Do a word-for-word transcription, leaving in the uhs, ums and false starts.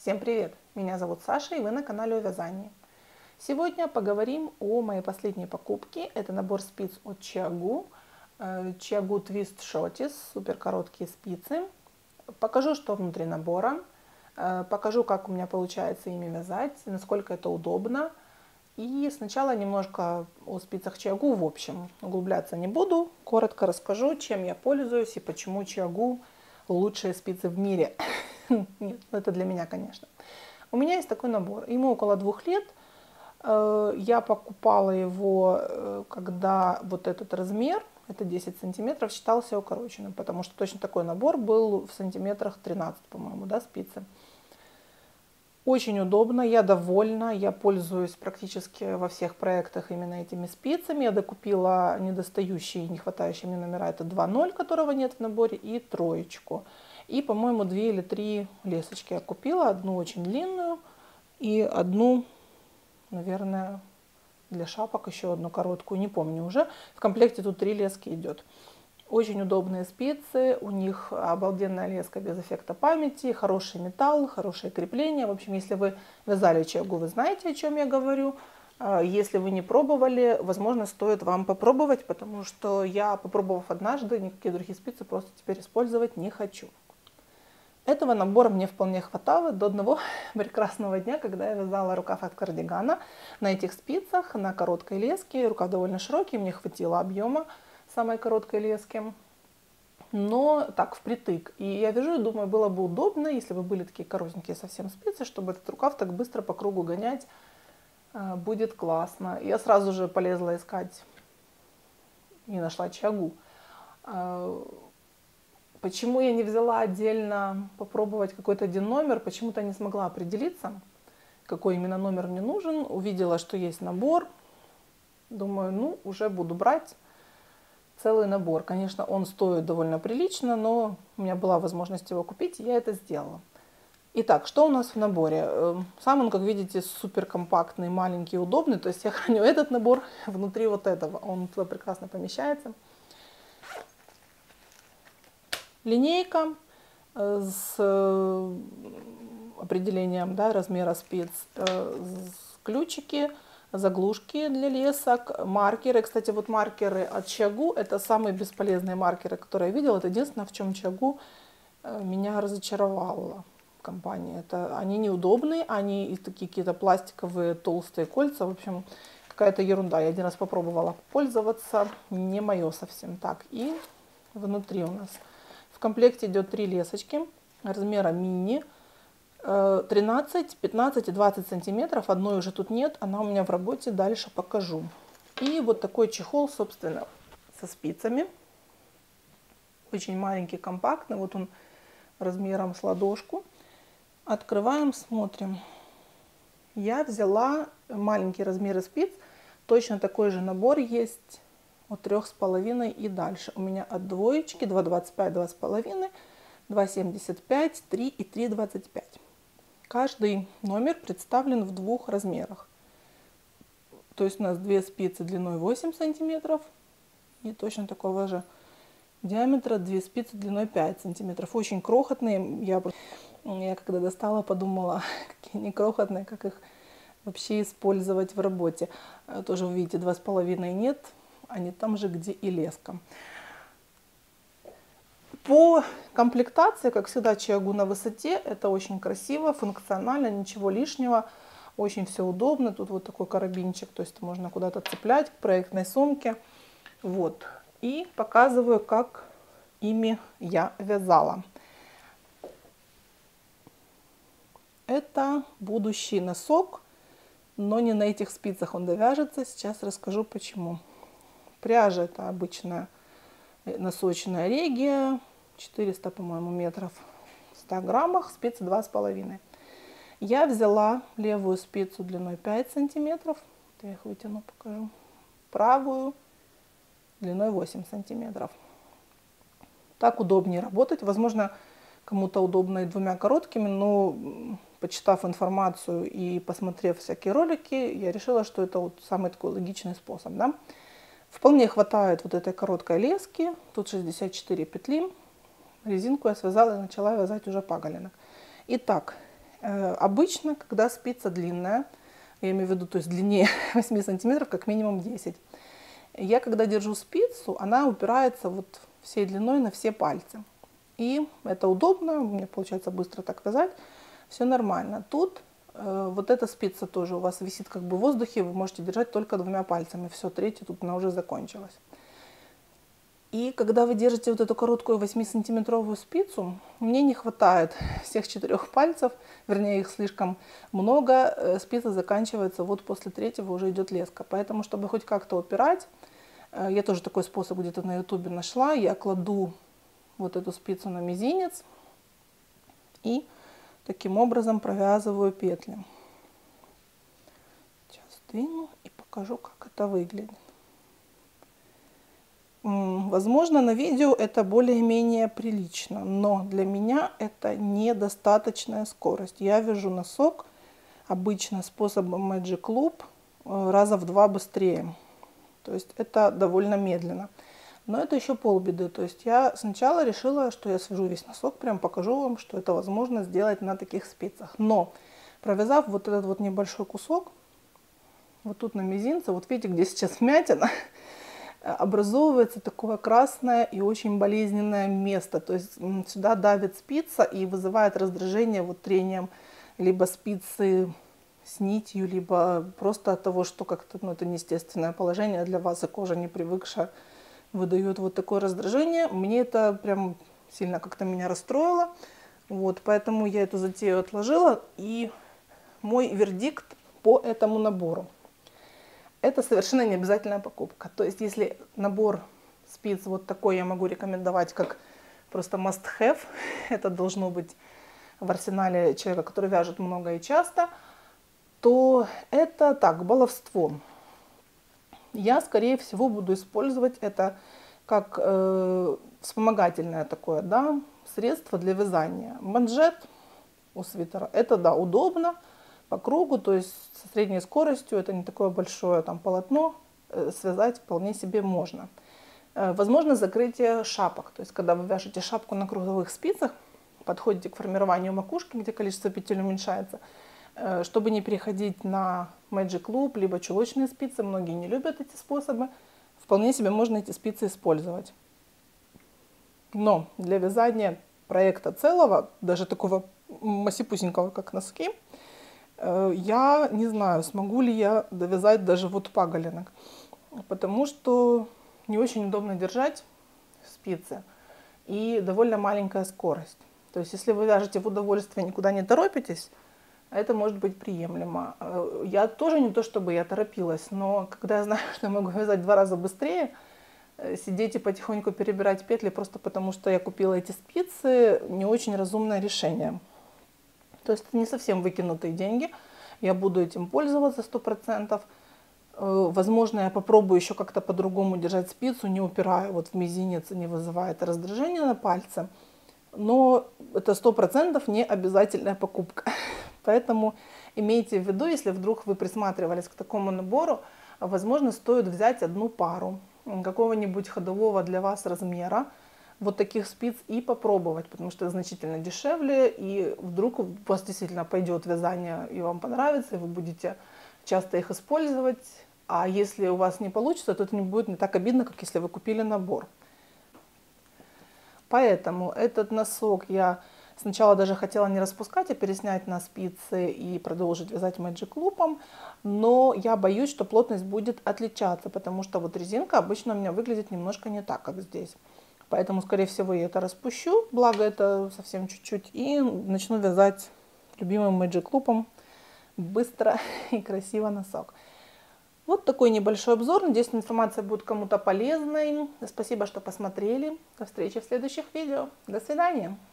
Всем привет! Меня зовут Саша, и вы на канале о вязании. Сегодня поговорим о моей последней покупке. Это набор спиц от Chiagu. Chiagu Twist Shorties, супер короткие спицы. Покажу, что внутри набора. Покажу, как у меня получается ими вязать, насколько это удобно. И сначала немножко о спицах Chiagu в общем. Углубляться не буду. Коротко расскажу, чем я пользуюсь и почему Chiagu лучшие спицы в мире. Нет, это для меня, конечно. У меня есть такой набор. Ему около двух лет. Я покупала его, когда вот этот размер, это десять сантиметров, считался укороченным, потому что точно такой набор был в сантиметрах тринадцать, по-моему, да, спицы. Очень удобно, я довольна, я пользуюсь практически во всех проектах именно этими спицами. Я докупила недостающие, не хватающие мне номера, это два ноль, которого нет в наборе, и троечку. И, по-моему, две или три лесочки я купила, одну очень длинную и одну, наверное, для шапок, еще одну короткую, не помню уже. В комплекте тут три лески идет. Очень удобные спицы, у них обалденная леска без эффекта памяти, хороший металл, хорошее крепление. В общем, если вы вязали Chiagu, вы знаете, о чем я говорю. Если вы не пробовали, возможно, стоит вам попробовать, потому что я, попробовав однажды, никакие другие спицы просто теперь использовать не хочу. Этого набора мне вполне хватало до одного прекрасного дня, когда я вязала рукав от кардигана на этих спицах, на короткой леске. Рукав довольно широкий, мне хватило объема самой короткой лески, но так впритык. И я вяжу и думаю, было бы удобно, если бы были такие коротенькие совсем спицы, чтобы этот рукав так быстро по кругу гонять, будет классно. Я сразу же полезла искать и нашла Chiagu. Почему я не взяла отдельно попробовать какой-то один номер, почему-то не смогла определиться, какой именно номер мне нужен. Увидела, что есть набор, думаю, ну, уже буду брать целый набор. Конечно, он стоит довольно прилично, но у меня была возможность его купить, и я это сделала. Итак, что у нас в наборе? Сам он, как видите, супер компактный, маленький, удобный. То есть я храню этот набор внутри вот этого. Он туда прекрасно помещается. Линейка с определением, да, размера спиц, ключики, заглушки для лесок, маркеры. Кстати, вот маркеры от Chiagu — это самые бесполезные маркеры, которые я видела. Это единственное, в чем Chiagu меня разочаровала компания. Это они неудобные, они и такие какие-то пластиковые толстые кольца. В общем, какая-то ерунда. Я один раз попробовала пользоваться, не мое совсем. Так, и внутри у нас в комплекте идет три лесочки размера мини. тринадцать, пятнадцать и двадцать сантиметров. Одной уже тут нет, она у меня в работе, дальше покажу. И вот такой чехол, собственно, со спицами. Очень маленький, компактный. Вот он размером с ладошку. Открываем, смотрим. Я взяла маленькие размеры спиц. Точно такой же набор есть от трех с половиной и дальше. У меня от двоечки два двадцать пять, два с половиной, два семьдесят пять, три и три двадцать пять. Каждый номер представлен в двух размерах. То есть у нас две спицы длиной восемь сантиметров и точно такого же диаметра две спицы длиной пять сантиметров. Очень крохотные. Я, я когда достала, подумала, какие они крохотные, как их вообще использовать в работе. Тоже вы видите, два с половиной нет, они там же, где и леска. По комплектации, как всегда, Chiagu на высоте. Это очень красиво, функционально, ничего лишнего. Очень все удобно. Тут вот такой карабинчик, то есть можно куда-то цеплять к проектной сумке. Вот. И показываю, как ими я вязала. Это будущий носок, но не на этих спицах он довяжется. Сейчас расскажу, почему. Пряжа — это обычная носочная регия. четыреста, по-моему, метров в ста граммах, спицы два с половиной. Я взяла левую спицу длиной пять сантиметров, я их вытяну, покажу, правую длиной восемь сантиметров. Так удобнее работать. Возможно, кому-то удобно и двумя короткими, но почитав информацию и посмотрев всякие ролики, я решила, что это вот самый такой логичный способ, да? Вполне хватает вот этой короткой лески, тут шестьдесят четыре петли. Резинку я связала и начала вязать уже паголинок. Итак, Обычно, когда спица длинная, я имею в виду, то есть длиннее восьми сантиметров, как минимум десять, я когда держу спицу, она упирается вот всей длиной на все пальцы. И это удобно, мне получается быстро так вязать, все нормально. Тут э, вот эта спица тоже у вас висит как бы в воздухе, вы можете держать только двумя пальцами, все, третья тут она уже закончилась. И когда вы держите вот эту короткую восьмисантиметровую спицу, мне не хватает всех четырех пальцев, вернее их слишком много, спица заканчивается, вот после третьего уже идет леска. Поэтому, чтобы хоть как-то упирать, я тоже такой способ где-то на ютубе нашла, я кладу вот эту спицу на мизинец и таким образом провязываю петли. Сейчас двину и покажу, как это выглядит. Возможно, на видео это более-менее прилично, но для меня это недостаточная скорость. Я вяжу носок обычно способом Magic Loop раза в два быстрее. То есть это довольно медленно. Но это еще полбеды. То есть я сначала решила, что я свяжу весь носок, прям покажу вам, что это возможно сделать на таких спицах. Но провязав вот этот вот небольшой кусок, вот тут на мизинце, вот видите, где сейчас вмятина, образовывается такое красное и очень болезненное место. То есть сюда давит спица и вызывает раздражение вот трением либо спицы с нитью, либо просто от того, что как-то, ну, это неестественное положение для вас, и кожа не привыкшая выдает вот такое раздражение. Мне это прям сильно как-то меня расстроило. Вот, поэтому я эту затею отложила. И мой вердикт по этому набору. Это совершенно не обязательная покупка. То есть, если набор спиц вот такой я могу рекомендовать как просто must-have, это должно быть в арсенале человека, который вяжет много и часто, то это так, баловство. Я, скорее всего, буду использовать это как э, вспомогательное такое, да, средство для вязания. Манжет у свитера, это, да, удобно. По кругу, то есть со средней скоростью, это не такое большое там полотно, э, связать вполне себе можно. Э, возможно закрытие шапок, то есть когда вы вяжете шапку на круговых спицах, подходите к формированию макушки, где количество петель уменьшается, э, чтобы не переходить на Magic Loop, либо чулочные спицы, многие не любят эти способы, вполне себе можно эти спицы использовать. Но для вязания проекта целого, даже такого масипусенького, как носки, я не знаю, смогу ли я довязать даже вот паголинок, потому что не очень удобно держать спицы и довольно маленькая скорость. То есть, если вы вяжете в удовольствие, никуда не торопитесь, это может быть приемлемо. Я тоже не то чтобы я торопилась, но когда я знаю, что я могу вязать в два раза быстрее, сидеть и потихоньку перебирать петли просто потому, что я купила эти спицы, не очень разумное решение. То есть это не совсем выкинутые деньги, я буду этим пользоваться сто процентов. Возможно, я попробую еще как-то по-другому держать спицу, не упирая вот в мизинец, не вызывает раздражения на пальце. Но это сто процентов не обязательная покупка. Поэтому имейте в виду, если вдруг вы присматривались к такому набору, возможно, стоит взять одну пару какого-нибудь ходового для вас размера, вот таких спиц и попробовать, потому что это значительно дешевле, и вдруг у вас действительно пойдет вязание и вам понравится, и вы будете часто их использовать, а если у вас не получится, то это не будет не так обидно, как если вы купили набор. Поэтому этот носок я сначала даже хотела не распускать, а переснять на спицы и продолжить вязать Magic Loop'ом, но я боюсь, что плотность будет отличаться, потому что вот резинка обычно у меня выглядит немножко не так, как здесь. Поэтому, скорее всего, я это распущу, благо это совсем чуть-чуть, и начну вязать любимым Magic Loop'ом быстро и красиво носок. Вот такой небольшой обзор. Надеюсь, информация будет кому-то полезной. Спасибо, что посмотрели. До встречи в следующих видео. До свидания.